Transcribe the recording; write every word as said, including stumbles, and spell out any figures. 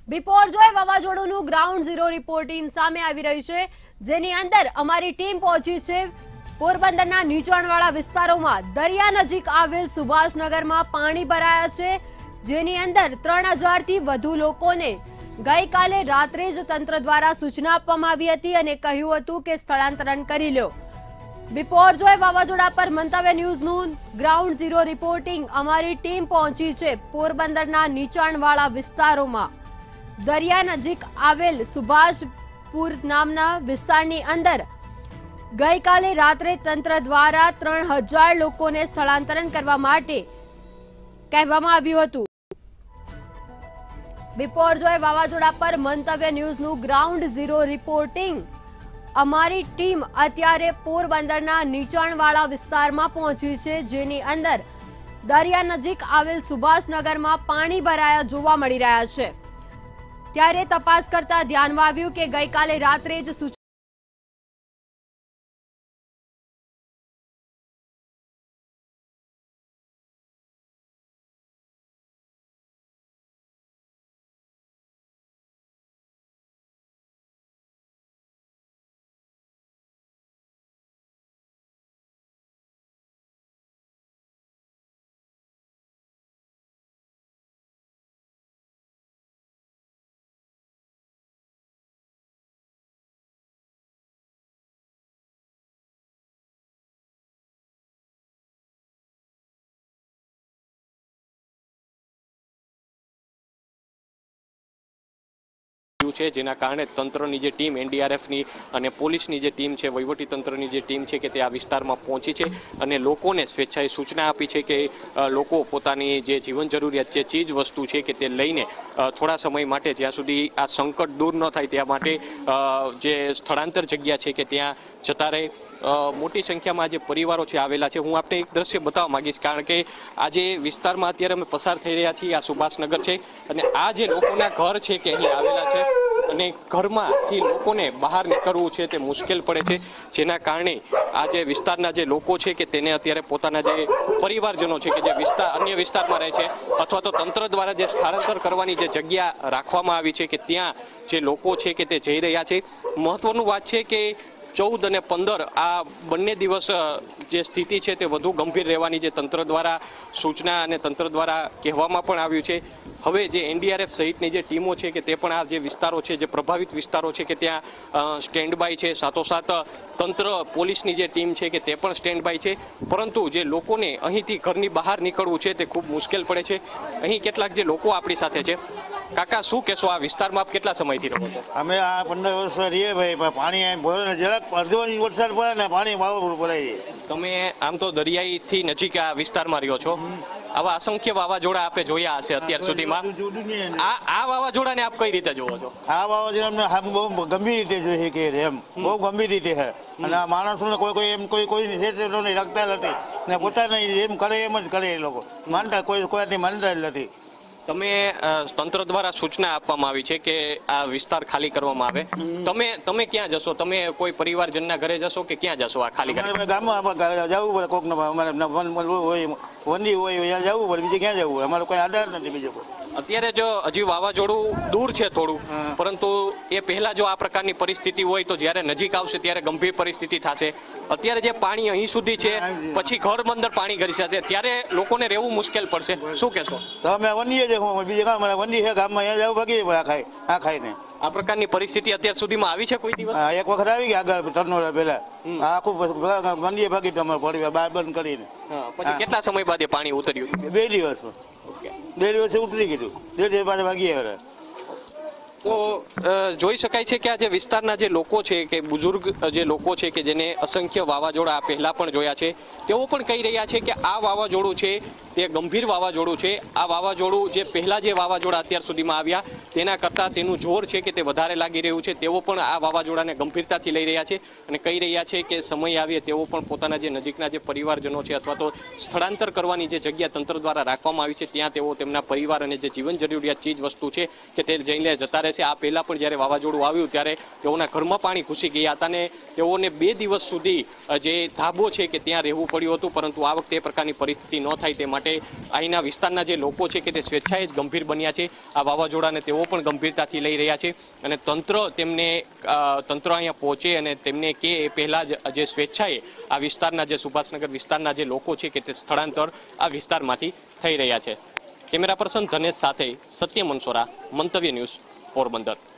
બિપોરજોય વાવાઝોડુંનું ground zero reporting સામે આવી રહ્યું છે, જેની અંદર અમારી ટીમ પહોંચી છે પોરબંદરના નીચાણવાળા વિસ્તારોમાં। દરિયા નજીક આવેલ સુભાષનગરમાં પાણી ભરાયા છે, જેની અંદર ત્રણ હજારથી વધુ લોકોને ગઈકાલે રાત્રે જ તંત્ર દ્વારા સૂચના આપવામાં આવી હતી અને કહ્યું હતું કે સ્થળાંતરણ કરી લો। બિપોરજોય વાવાઝોડા પર મંતવ્ય ન્યૂઝનું ગ્રાઉન્ડ ઝીરો રિપોર્ટિંગ અમારી ટીમ પહોંચી છે પોરબંદરના નીચાણવાળા વિસ્તારોમાં। દરિયા નજીક આવેલ સુભાષપુર નામના વિસ્તારની અંદર ગઈકાલે રાત્રે તંત્ર દ્વારા ત્રણ હજાર લોકોને સ્થળાંતરણ કરવા માટે કહેવામાં આવ્યું હતું। બિપોરજોય વાવાઝોડા પર મંતવ્ય ન્યૂઝનું ગ્રાઉન્ડ ઝીરો રિપોર્ટિંગ અમારી ટીમ અત્યારે પોરબંદરના નીચાણવાળા વિસ્તારમાં પહોંચી છે, જેની અંદર દરિયા નજીક આવેલ સુભાષનગરમાં પાણી ભરાયા જોવા મળી રહ્યા છે। ત્યારે તપાસ કરતા ધ્યાનમાં આવ્યું કે ગઈકાલે રાત્રે જ સૂચના છે, જેના કારણે તંત્રની જે ટીમ એનડીઆરએફની અને પોલીસની જે ટીમ છે, વહીવટી તંત્રની જે ટીમ છે કે તે આ વિસ્તારમાં પહોંચી છે અને લોકોને સ્વેચ્છાએ સૂચના આપી છે કે લોકો પોતાની જે જીવન જરૂરિયાત છે, ચીજ વસ્તુ છે કે તે લઈને થોડા સમય માટે જ્યાં સુધી આ સંકટ દૂર ન થાય ત્યાં માટે જે સ્થળાંતર જગ્યા છે કે ત્યાં જતા રહે। મોટી સંખ્યામાં જે પરિવારો છે આવેલા છે। હું આપને એક દ્રશ્ય બતાવવા માંગીશ, કારણ કે આ જે વિસ્તારમાં અત્યારે અમે પસાર થઈ રહ્યા છીએ આ સુભાષનગર છે અને આ જે લોકોના ઘર છે કે અહીં આવેલા છે અને ઘરમાંથી લોકોને બહાર નીકળવું છે તે મુશ્કેલ પડે છે, જેના કારણે આ જે વિસ્તારના જે લોકો છે કે તેને અત્યારે પોતાના જે પરિવારજનો છે કે જે વિસ્તાર અન્ય વિસ્તારમાં રહે છે અથવા તો તંત્ર દ્વારા જે સ્થળાંતર કરવાની જે જગ્યા રાખવામાં આવી છે કે ત્યાં જે લોકો છે કે તે જઈ રહ્યા છે। મહત્વનું વાત છે કે ચૌદ અને પંદર આ બંને દિવસ જે સ્થિતિ છે તે વધુ ગંભીર રહેવાની જે તંત્ર દ્વારા સૂચના અને તંત્ર દ્વારા કહેવામાં પણ આવ્યું છે। હવે જે એનડીઆરએફ સહિતની જે ટીમો છે કે તે પણ આ જે વિસ્તારો છે, જે પ્રભાવિત વિસ્તારો છે કે ત્યાં સ્ટેન્ડ બાય છે, સાથોસાથ તંત્ર પોલીસની જે ટીમ છે કે તે પણ સ્ટેન્ડ બાય છે, પરંતુ જે લોકોને અહીંથી ઘરની બહાર નીકળવું છે તે ખૂબ મુશ્કેલ પડે છે। અહીં કેટલાક જે લોકો આપણી સાથે છે। કાકા, શું કહેશો, આ વિસ્તારમાં આપ કેટલા સમયથી રહો છો? અમે આ પંદર વર્ષ રહીએ ભાઈ, પાણી ભરે જરાક અડધો ઇંચ વરસાદ પડે ને પાણી વાવ ભરાય। તમે આમ તો દરિયાઈથી નજીક આ વિસ્તારમાં રહ્યો છો, આવા અસંખ્ય વાવાઝોડા આપે જોયા હશે અત્યાર સુધીમાં। આ આ વાવાઝોડાને આપ કઈ રીતે જોવો છો? આ વાવાઝોડા બહુ ગંભીર રીતે જોઈએ કે એમ બહુ ગંભીર રીતે છે અને આ માણસોને કોઈ કોઈ એમ કોઈ કોઈ રાખતા નથી ને પોતાને એમ કરે એમ જ કરે એ લોકો, માનતા કોઈ કોઈની માનતા જ નથી। તમે તંત્ર દ્વારા સૂચના આપવામાં આવી છે કે આ વિસ્તાર ખાલી કરવામાં આવે, તમે તમે ક્યાં જશો? તમે કોઈ પરિવારજનના ઘરે જશો કે ક્યાં જશો આ ખાલી કરી? ગામમાં જવું પડે, કોક હોય વંદી હોય જવું પડે, બીજે ક્યાં જવું? અમારો કોઈ આધાર નથી બીજો કોઈ। અત્યારે જો હજી વાવાઝોડું દૂર છે થોડું, પરંતુ એ પહેલા જો આ પ્રકારની પરિસ્થિતિ હોય તો જ્યારે નજીક આવશે ત્યારે ગંભીર પરિસ્થિતિ થશે। અત્યારે જે પાણી અહીં સુધી છે, પછી ઘર અંદર પાણી ઘરી જશે, ત્યારે લોકોને રહેવું મુશ્કેલ પડશે, શું કહેશો? તો અમે વંદીએ જ બીજે ગામ વંદી છે ગામમાં અહીંયા જવું ભાગી આ ખાઈ આ ખાઈને। આ પ્રકારની પરિસ્થિતિ અત્યાર સુધીમાં આવી છે કોઈ દિવસ? એક વખત આવી ગયા આગળ ત્રણ પહેલા આખું વંદીએ ભાગી તમારે પડી બાર બંધ કરીને। પછી કેટલા સમય બાદ એ પાણી ઉતર્યું? બે દિવસ બે દિવસે ઉતરી ગયું, બે દિવસ બાદ ભાગી આવ્યા। તો જોઈ શકાય છે કે આ જે વિસ્તારના જે લોકો છે કે બુઝુર્ગ જે લોકો છે કે જેને અસંખ્ય વાવાઝોડા પહેલા પણ જોયા છે, તેઓ પણ કહી રહ્યા છે કે આ વાવાઝોડું છે તે ગંભીર વાવાઝોડું છે। આ વાવાઝોડું જે પહેલા જે વાવાઝોડા અત્યાર સુધીમાં આવ્યા તેના કરતાં તેનું જોર છે કે તે વધારે લાગી રહ્યું છે। તેઓ પણ આ વાવાઝોડાને ગંભીરતાથી લઈ રહ્યા છે અને કહી રહ્યા છે કે સમય આવે તેઓ પણ પોતાના જે નજીકના જે પરિવારજનો છે અથવા તો સ્થળાંતર કરવાની જે જગ્યા તંત્ર દ્વારા રાખવામાં આવી છે ત્યાં તેઓ તેમના પરિવાર અને જે જીવન જરૂરિયાત ચીજ વસ્તુ છે કે તે જઈને જતા રહે છે। આ પહેલા પણ જ્યારે વાવાઝોડું આવ્યું ત્યારે તેઓના ઘરમાં પાણી ઘૂસી ગયા હતા અને તેઓને બે દિવસ સુધી જે ધાબો છે કે ત્યાં રહેવું પડ્યું હતું, પરંતુ આ વખતે એ પ્રકારની પરિસ્થિતિ ન થાય તે માટે માટે અહીંના વિસ્તારના જે લોકો છે કે તે સ્વેચ્છાએ જ ગંભીર બન્યા છે આ વાવાઝોડાને તેઓ પણ ગંભીરતાથી લઈ રહ્યા છે અને તંત્ર તેમને તંત્ર અહીંયા પહોંચે અને તેમને કે એ પહેલાં જ જે સ્વેચ્છાએ આ વિસ્તારના જે સુભાષનગર વિસ્તારના જે લોકો છે કે તે સ્થળાંતર આ વિસ્તારમાંથી થઈ રહ્યા છે. કેમેરા પર્સન ધનેશ સાથે સત્ય મનસોરા, મંતવ્ય ન્યૂઝ, પોરબંદર.